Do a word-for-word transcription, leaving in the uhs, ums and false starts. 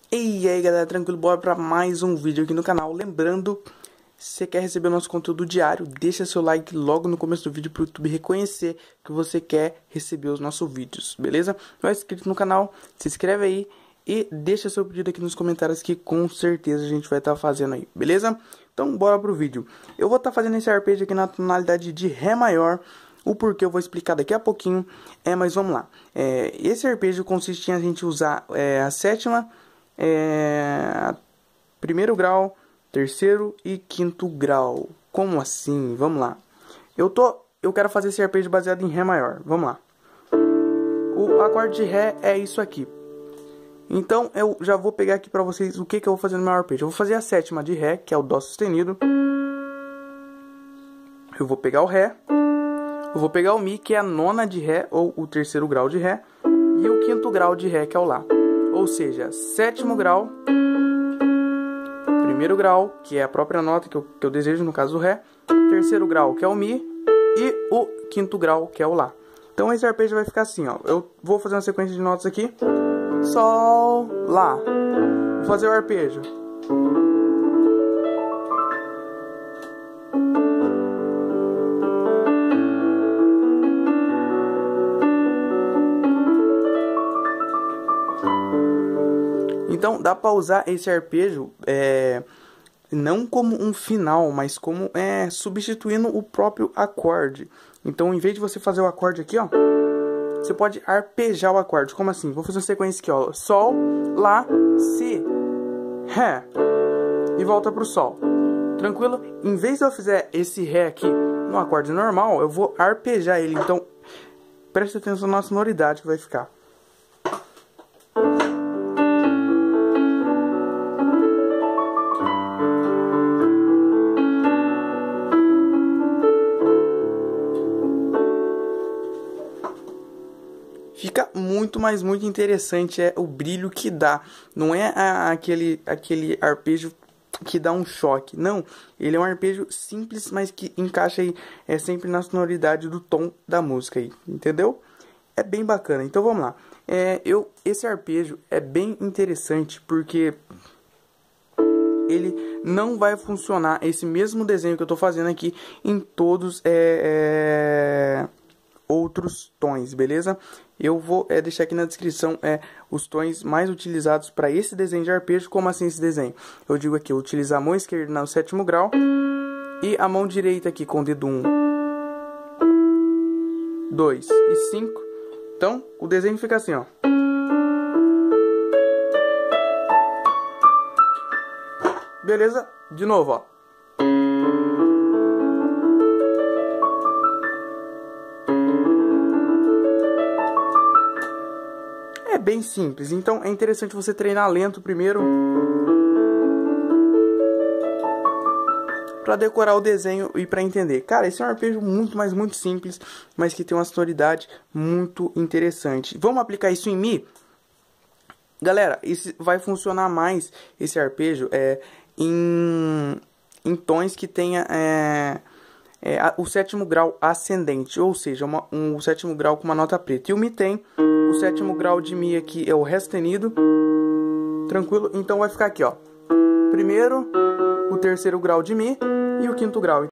E aí galera, tranquilo? Bora pra mais um vídeo aqui no canal. Lembrando, se você quer receber o nosso conteúdo diário, deixa seu like logo no começo do vídeo pro YouTube reconhecer que você quer receber os nossos vídeos, beleza? Não é inscrito no canal, se inscreve aí e deixa seu pedido aqui nos comentários que com certeza a gente vai estar tá fazendo aí, beleza? Então bora pro vídeo. Eu vou estar tá fazendo esse arpejo aqui na tonalidade de Ré maior. O porquê eu vou explicar daqui a pouquinho, é, mas vamos lá. É, esse arpejo consiste em a gente usar é, a sétima, é, primeiro grau, terceiro e quinto grau. Como assim? Vamos lá. Eu tô, eu quero fazer esse arpejo baseado em Ré maior. Vamos lá. O acorde de Ré é isso aqui. Então eu já vou pegar aqui pra vocês o que que eu vou fazer no meu arpejo. Eu vou fazer a sétima de Ré, que é o Dó sustenido. Eu vou pegar o Ré. Eu vou pegar o Mi, que é a nona de Ré, ou o terceiro grau de Ré, e o quinto grau de Ré, que é o Lá. Ou seja, sétimo grau, primeiro grau, que é a própria nota que eu, que eu desejo, no caso do Ré, terceiro grau, que é o Mi, e o quinto grau, que é o Lá. Então esse arpejo vai ficar assim, ó. Eu vou fazer uma sequência de notas aqui. Sol, Lá. Vou fazer o arpejo. Então dá para usar esse arpejo é, não como um final, mas como é, substituindo o próprio acorde. Então em vez de você fazer o acorde aqui, ó, você pode arpejar o acorde. Como assim? Vou fazer uma sequência aqui, ó. Sol, Lá, Si, Ré. E volta pro Sol. Tranquilo? Em vez de eu fizer esse Ré aqui no acorde normal, eu vou arpejar ele. Então preste atenção na sonoridade que vai ficar. Fica muito, mas muito interessante, é o brilho que dá. Não é a, aquele, aquele arpejo que dá um choque. Não, ele é um arpejo simples, mas que encaixa aí é, sempre na sonoridade do tom da música aí, entendeu? É bem bacana. Então vamos lá. É, eu, esse arpejo é bem interessante porque ele não vai funcionar esse mesmo desenho que eu estou fazendo aqui em todos é, é, outros tons, beleza? Eu vou é, deixar aqui na descrição é, os tons mais utilizados para esse desenho de arpejo. Como assim esse desenho? Eu digo aqui, eu utilizo a mão esquerda no sétimo grau e a mão direita aqui com o dedo um, dois e cinco. Então, o desenho fica assim, ó. Beleza? De novo, ó. É bem simples, então é interessante você treinar lento primeiro para decorar o desenho e para entender. Cara, esse é um arpejo muito, mas muito simples, mas que tem uma sonoridade muito interessante. Vamos aplicar isso em Mi? Galera, isso vai funcionar mais, esse arpejo, é, em, em tons que tenha é, é, o sétimo grau ascendente, ou seja, uma, um, o sétimo grau com uma nota preta. E o Mi tem o sétimo grau de Mi aqui, é o Ré sustenido, tranquilo? Então vai ficar aqui, ó, primeiro, o terceiro grau de Mi e o quinto grau.